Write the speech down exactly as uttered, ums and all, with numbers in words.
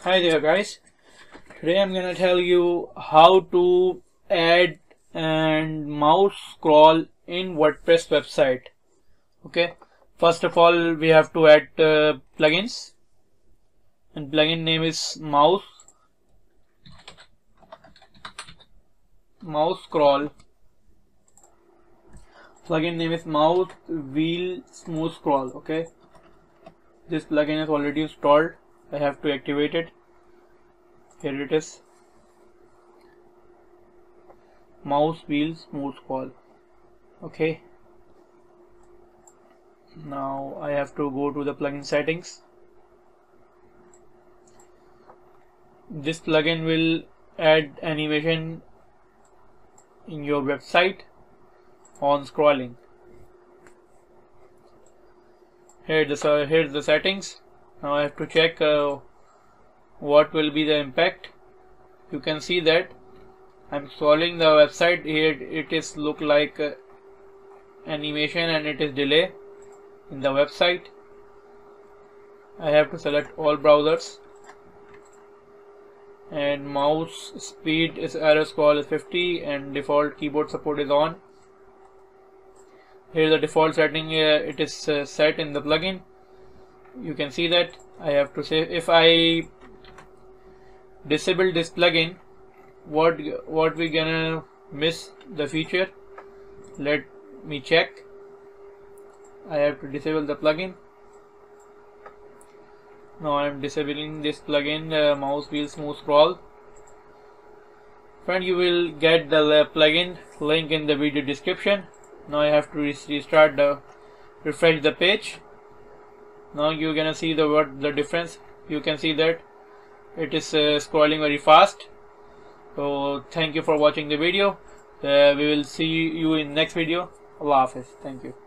Hi there guys, today I'm gonna tell you how to add and mouse scroll in WordPress website. Okay, first of all we have to add uh, plugins, and plugin name is mouse mouse scroll. Plugin name is mouse wheel smooth scroll. Okay, this plugin is already installed. I have to activate it. Here it is, mouse wheel smooth scroll. Okay, now I have to go to the plugin settings. This plugin will add animation in your website on scrolling. Here the uh, here's the settings. Now I have to check uh, what will be the impact. You can see that I'm scrolling the website. Here it is look like uh, animation and it is delay in the website. I have to select all browsers, and mouse speed is arrow scroll is fifty and default keyboard support is on. Here the default setting, uh, it is uh, set in the plugin. You can see that. I have to say, if I disable this plugin, what what we gonna miss the feature. Let me check. I have to disable the plugin. Now I am disabling this plugin, uh, mouse wheel smooth scroll. Friend, you will get the plugin link in the video description. Now I have to restart the refresh the page. Now you're gonna see the what the difference. You can see that it is uh, scrolling very fast. So thank you for watching the video. Uh, we will see you in next video. Allah Hafiz. Thank you.